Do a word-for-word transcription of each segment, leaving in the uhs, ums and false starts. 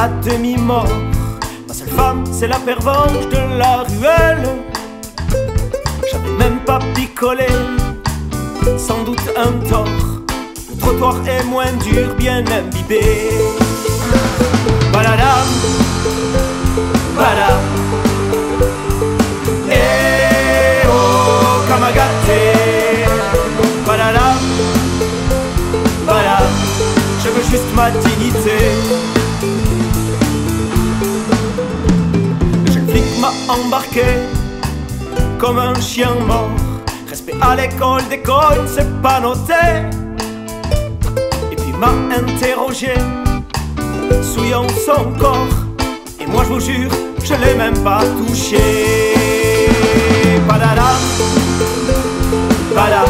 à demi-mort. Ma seule femme, c'est la pervenche de la ruelle. J'avais même pas picolé, sans doute un tort. Le trottoir est moins dur, bien imbibé. Baladam, baladam. Eh oh, Kamagate. Baladam, baladam. Je veux juste ma dignité. Le jeune flic m'a embarqué comme un chien mort. Respect à l'école, d'école, c'est pas noté. Et puis m'a interrogé, souillant son corps. Et moi je vous jure, je l'ai même pas touché. Badada, bada.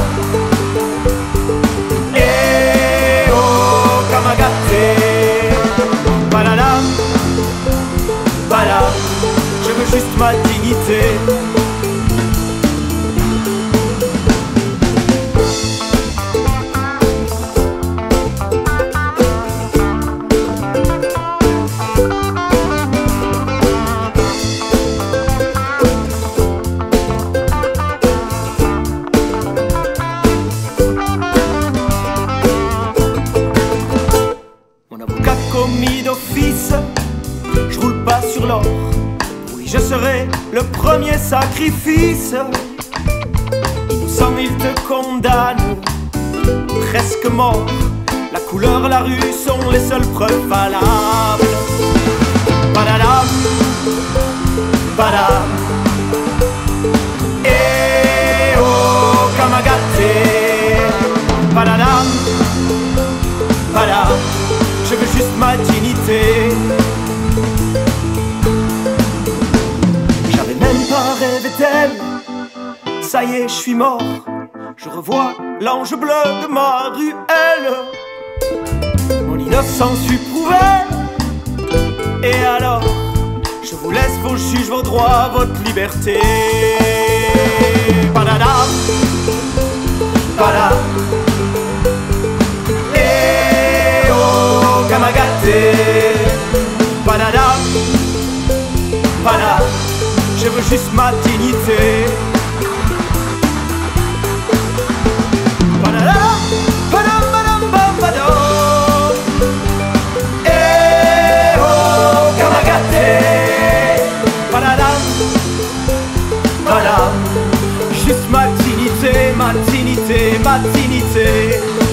Eh oh, Kamagate. Badada, bada. Je veux juste ma dignité. Commis d'office, je roule pas sur l'or. Oui, je serai le premier sacrifice. Innocent, il te condamne, presque mort. La couleur, la rue sont les seules preuves valables. Badadam, badam. Eh oh, Kamagate. Badadam, badam. Je veux juste ma dignité. J'avais même pas rêvé d'elle. Ça y est, je suis mort. Je revois l'ange bleu de ma ruelle. Mon innocence fut prouvée. Et alors, je vous laisse vos juges, vos droits, votre liberté. Badadam, badam. Kamagate, badada, bada. Je veux juste ma dignité. Badada, badam, badam, bam, bado. Eh oh, Kamagate, badada, bada. Juste ma dignité, ma dignité, ma dignité.